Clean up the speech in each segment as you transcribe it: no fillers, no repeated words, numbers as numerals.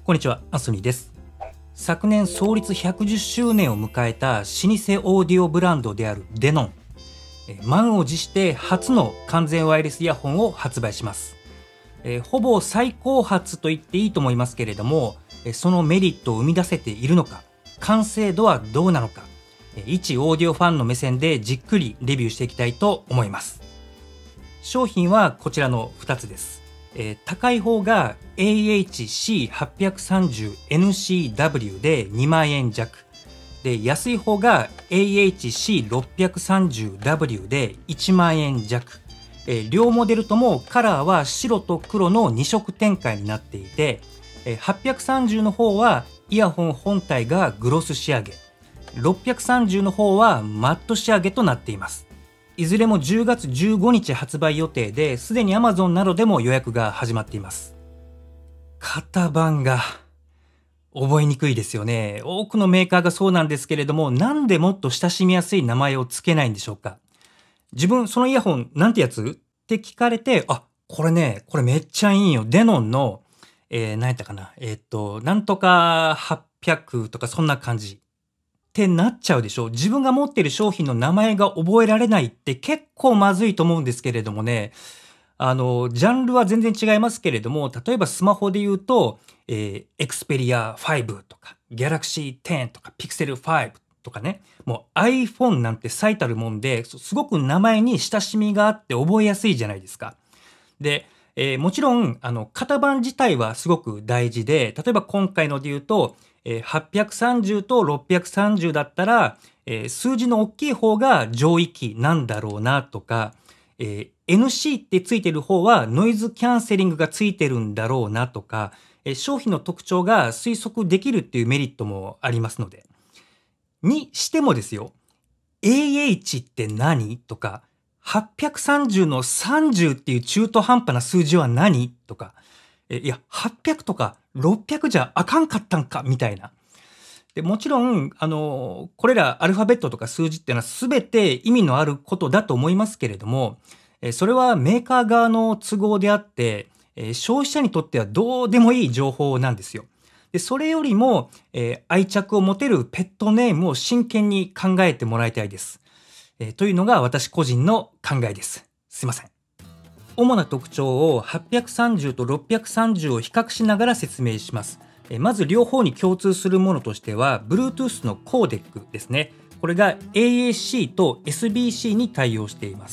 こんにちは、アスニーです。昨年創立110周年を迎えた老舗オーディオブランドであるデノン。満を持して初の完全ワイヤレスイヤホンを発売します。ほぼ最高発と言っていいと思いますけれども、そのメリットを生み出せているのか、完成度はどうなのか、一オーディオファンの目線でじっくりレビューしていきたいと思います。商品はこちらの2つです。高い方が AHC830NCW で2万円弱。で、安い方が AHC630W で1万円弱。両モデルともカラーは白と黒の2色展開になっていて、830の方はイヤホン本体がグロス仕上げ、630の方はマット仕上げとなっています。いずれも10月15日発売予定で、すでに Amazon などでも予約が始まっています。型番が覚えにくいですよね。多くのメーカーがそうなんですけれども、なんでもっと親しみやすい名前を付けないんでしょうか。自分、そのイヤホンなんてやつって聞かれて、これね、これめっちゃいいんよ。デノンの、何やったかな。なんとか800とかそんな感じ。ってなっちゃうでしょ。自分が持っている商品の名前が覚えられないって結構まずいと思うんですけれどもね。ジャンルは全然違いますけれども、例えばスマホで言うと、Xperia 5とか、Galaxy 10とか、Pixel 5とかね。もう iPhone なんて最たるもんで、すごく名前に親しみがあって覚えやすいじゃないですか。で、もちろん、型番自体はすごく大事で、例えば今回ので言うと、830と630だったら、数字の大きい方が上位機なんだろうなとか、NC ってついてる方はノイズキャンセリングがついてるんだろうなとか、商品の特徴が推測できるっていうメリットもありますので。にしてもですよ、AH って何とか、830の30っていう中途半端な数字は何とか、いや、800とか600じゃあかんかったんかみたいな。で、もちろん、これらアルファベットとか数字っていうのは全て意味のあることだと思いますけれども、それはメーカー側の都合であって、消費者にとってはどうでもいい情報なんですよ。で、それよりも、愛着を持てるペットネームを真剣に考えてもらいたいです。というのが私個人の考えです。すいません。主な特徴を830と630を比較しながら説明します。まず両方に共通するものとしては Bluetooth のコーデックですね。これが AAC と SBC に対応しています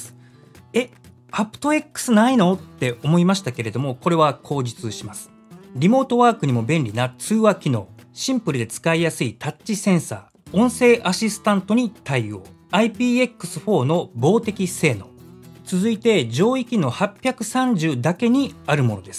。aptX ないのって思いましたけれども、これは口実します。リモートワークにも便利な通話機能、シンプルで使いやすいタッチセンサー、音声アシスタントに対応、IPX4 の防滴性能。続いて上位機の830だけにあるものです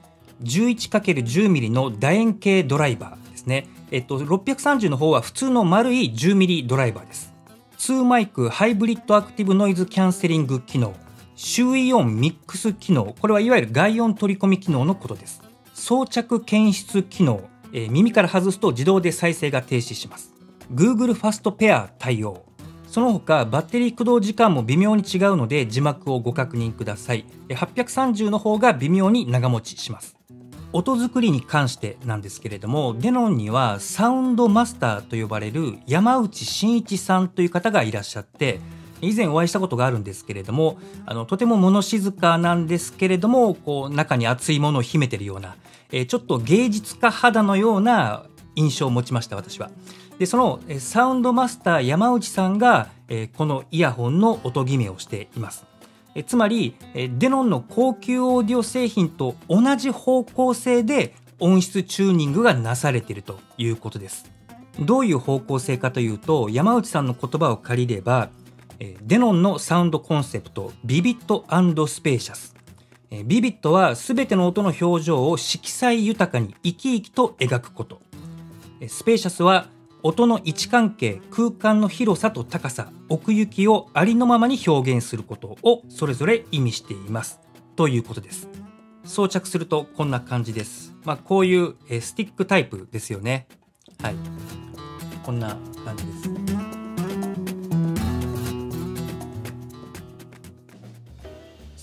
。11×10mm の楕円形ドライバーですね。630の方は普通の丸い 10mm ドライバーです。2マイクハイブリッドアクティブノイズキャンセリング機能、周囲音ミックス機能、これはいわゆる外音取り込み機能のことです。装着検出機能、耳から外すと自動で再生が停止します。Google ファストペア対応。その他バッテリー駆動時間も微妙に違うので字幕をご確認ください。830の方が微妙に長持ちします。音作りに関してなんですけれども、デノンにはサウンドマスターと呼ばれる山内真一さんという方がいらっしゃって、以前お会いしたことがあるんですけれども、とても物静かなんですけれども、こう中に熱いものを秘めているような、ちょっと芸術家肌のような印象を持ちました、私は。で、そのサウンドマスター山内さんがこのイヤホンの音決めをしています。つまりデノンの高級オーディオ製品と同じ方向性で音質チューニングがなされているということです。どういう方向性かというと、山内さんの言葉を借りれば、デノンのサウンドコンセプト、ビビット&スペーシャス。ビビットは全ての音の表情を色彩豊かに生き生きと描くこと。スペーシャスは音の位置関係、空間の広さと高さ、奥行きをありのままに表現することをそれぞれ意味していますということです。装着するとこんな感じです。こういうスティックタイプですよね。はい、こんな感じです。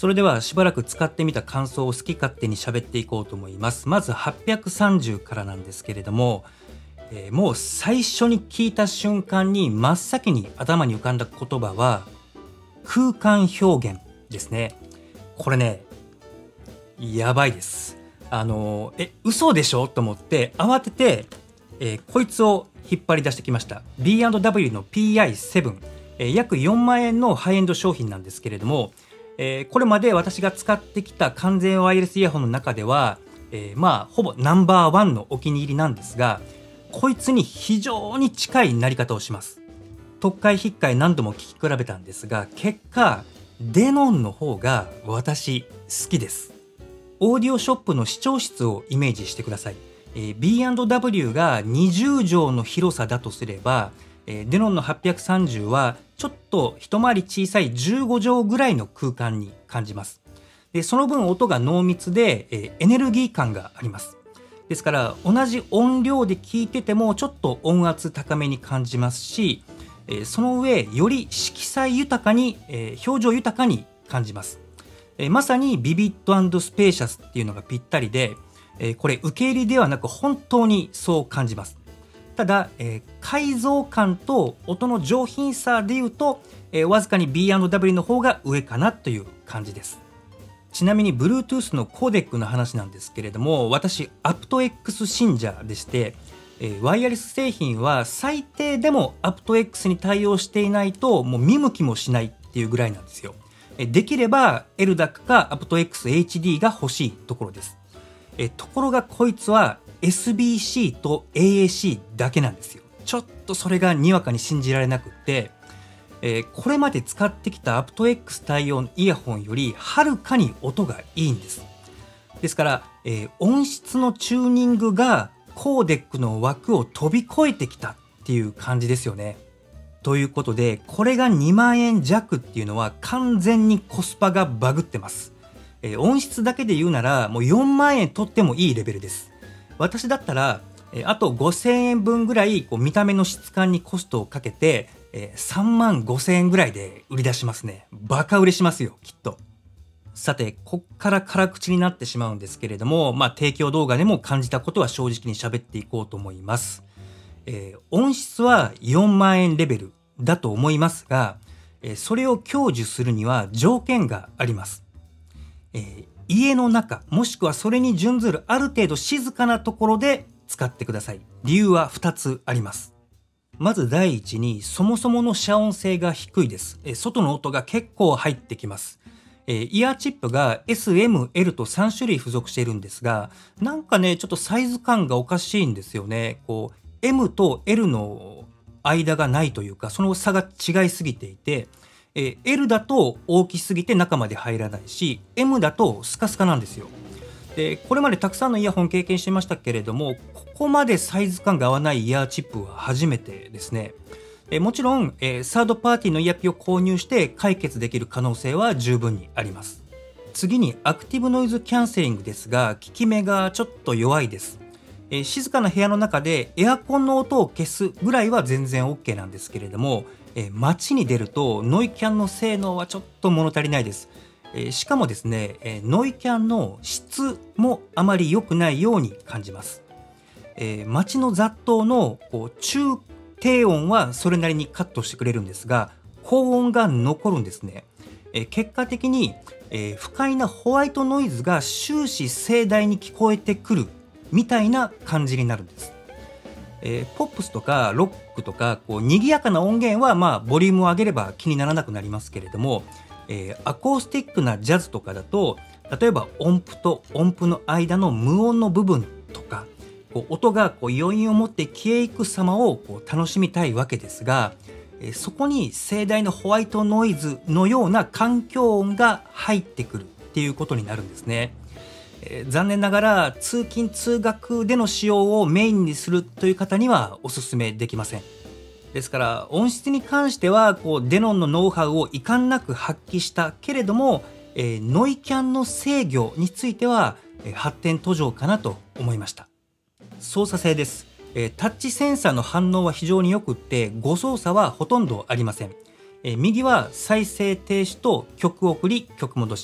それではしばらく使ってみた感想を好き勝手に喋っていこうと思います。まず830からなんですけれども、もう最初に聞いた瞬間に真っ先に頭に浮かんだ言葉は空間表現ですね。これね、やばいです。嘘でしょと思って慌てて、こいつを引っ張り出してきました。 B&W の PI7、約4万円のハイエンド商品なんですけれども、これまで私が使ってきた完全ワイヤレスイヤホンの中では、ほぼナンバーワンのお気に入りなんですが、こいつに非常に近いなり方をします。特回引っかい何度も聞き比べたんですが、結果デノンの方が私好きです。オーディオショップの視聴室をイメージしてください。B&W が20畳の広さだとすれば、デノンの830はちょっと一回り小さい15畳ぐらいの空間に感じます。でその分音が濃密で、エネルギー感があります。ですから同じ音量で聞いててもちょっと音圧高めに感じますし、その上より色彩豊かに、表情豊かに感じます。まさにビビッド&スペーシャスっていうのがぴったりで、これ受け入れではなく本当にそう感じます。ただ、解像感と音の上品さでいうと、わずかに B&W の方が上かなという感じです。ちなみに Bluetooth のコーデックの話なんですけれども、私 aptX 信者でして、ワイヤレス製品は最低でも aptX に対応していないともう見向きもしないっていうぐらいなんですよ。できれば LDAC か aptX HD が欲しいところです。ところがこいつは SBC と AAC だけなんですよ。ちょっとそれがにわかに信じられなくって、これまで使ってきた aptX 対応イヤホンよりはるかに音がいいんです。ですから、音質のチューニングがコーデックの枠を飛び越えてきたっていう感じですよね。ということで、これが2万円弱っていうのは完全にコスパがバグってます。音質だけで言うならもう4万円取ってもいいレベルです。私だったらあと5000円分ぐらい見た目の質感にコストをかけて3万5000円ぐらいで売り出しますね。バカ売れしますよ、きっと。さて、こっから辛口になってしまうんですけれども、提供動画でも感じたことは正直に喋っていこうと思います。音質は4万円レベルだと思いますが、それを享受するには条件があります。家の中もしくはそれに準ずるある程度静かなところで使ってください。理由は2つあります。まず第一に、そもそもの遮音性が低いです。外の音が結構入ってきます。イヤーチップが S、M、L と3種類付属しているんですが、なんかねちょっとサイズ感がおかしいんですよね。M と L の間がないというか、その差が違いすぎていて、L だと大きすぎて中まで入らないし、 M だとスカスカなんですよ。でこれまでたくさんのイヤホン経験してましたけれども、ここまでサイズ感が合わないイヤーチップは初めてですね。もちろん、サードパーティーのイヤピを購入して解決できる可能性は十分にあります。次にアクティブノイズキャンセリングですが、効き目がちょっと弱いです。静かな部屋の中でエアコンの音を消すぐらいは全然 OK なんですけれども、街に出るとノイキャンの性能はちょっと物足りないです。しかもですね、ノイキャンの質もあまり良くないように感じます。街の雑踏の中低音はそれなりにカットしてくれるんですが、高音が残るんですね。結果的に、不快なホワイトノイズが終始盛大に聞こえてくるみたいな感じになるんです。ポップスとかロックとか賑やかな音源はボリュームを上げれば気にならなくなりますけれども、アコースティックなジャズとかだと、例えば音符と音符の間の無音の部分とか、音が余韻を持って消えゆく様を楽しみたいわけですが、そこに盛大なホワイトノイズのような環境音が入ってくるっていうことになるんですね。残念ながら通勤通学での使用をメインにするという方にはお勧めできません。ですから音質に関してはデノンのノウハウを遺憾なく発揮したけれども、ノイキャンの制御については発展途上かなと思いました。操作性です。タッチセンサーの反応は非常によくって誤操作はほとんどありません。右は再生停止と曲送り曲戻し、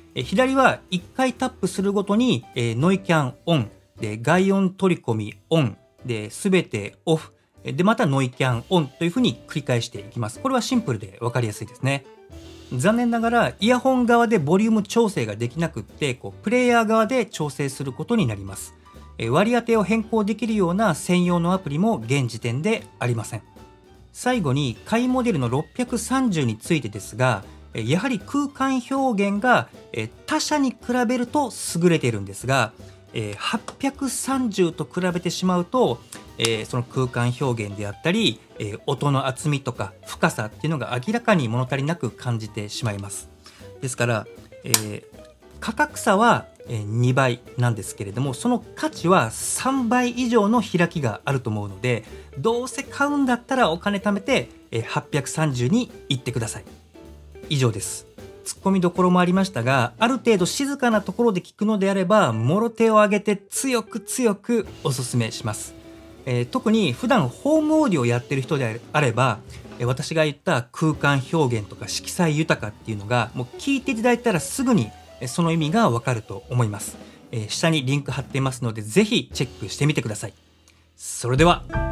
左は1回タップするごとに、ノイキャンオン、で、外音取り込みオン、で、すべてオフ、で、またノイキャンオンというふうに繰り返していきます。これはシンプルでわかりやすいですね。残念ながら、イヤホン側でボリューム調整ができなくって、プレイヤー側で調整することになります。割り当てを変更できるような専用のアプリも現時点でありません。最後に、下位モデルの630についてですが、やはり空間表現が他社に比べると優れているんですが、830と比べてしまうと、その空間表現であったり、音の厚みとか深さっていうのが明らかに物足りなく感じてしまいます。ですから、価格差は2倍なんですけれども、その価値は3倍以上の開きがあると思うので、どうせ買うんだったらお金貯めて830に行ってください。以上です。ツッコミどころもありましたが、ある程度静かなところで聞くのであれば、もろ手を挙げて強く強くお勧めします。特に普段ホームオーディオをやってる人であれば、私が言った空間表現とか色彩豊かっていうのが、もう聞いていただいたらすぐにその意味がわかると思います。下にリンク貼っていますので、ぜひチェックしてみてください。それでは。